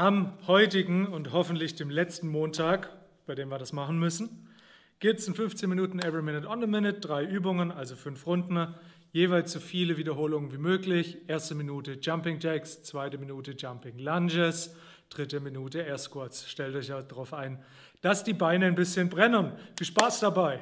Am heutigen und hoffentlich dem letzten Montag, bei dem wir das machen müssen, geht es in 15 Minuten Every Minute on the Minute, 3 Übungen, also 5 Runden, jeweils so viele Wiederholungen wie möglich. Erste Minute Jumping Jacks, zweite Minute Jumping Lunges, dritte Minute Air Squats. Stellt euch ja darauf ein, dass die Beine ein bisschen brennen. Viel Spaß dabei!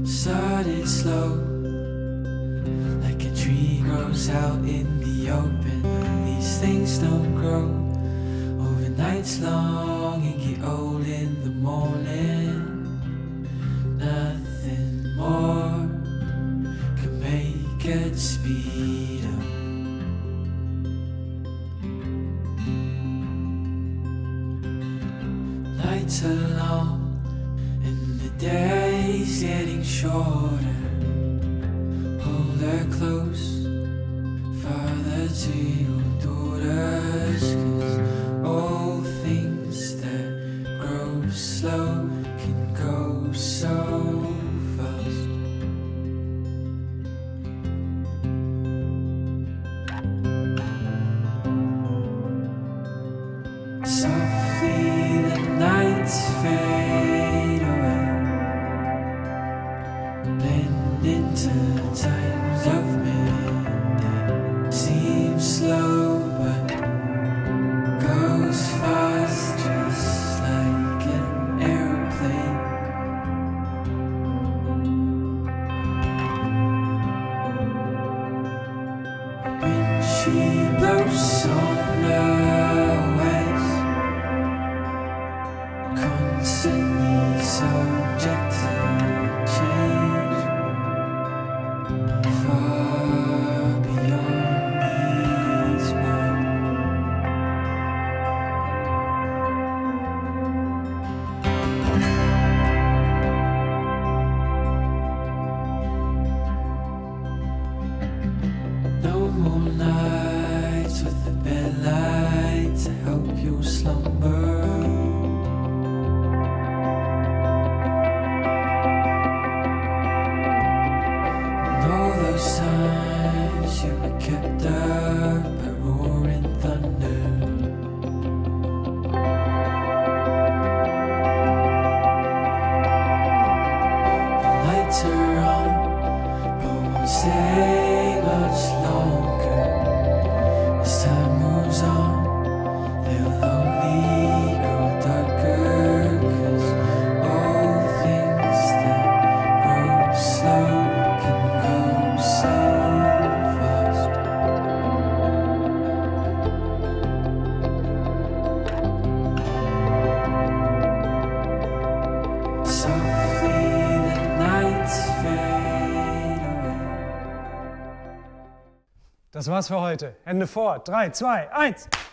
Started slow, like a tree grows out in the open. These things don't grow over nights long and get old in the morning. Nothing more can make it speed up. Nights are long and the day's getting shorter. Hold her close, father to your daughters, 'cause all things that grow slow can go so fast. Softly the nights fade away, blend into times of midday. Seems slow but goes fast, just like an airplane. When she blows on the waves, constantly subject to change, far beyond these words. No more nights with the bedlight to help you slumber. Those times you were kept up by roaring thunder. The lights are on, but won't stay much longer. As time moves on, they'll only grow darker, 'cause all things that grow slow can go so fast. Softly the nights fade away. Das war's für heute. Hände vor. 3, 2, 1.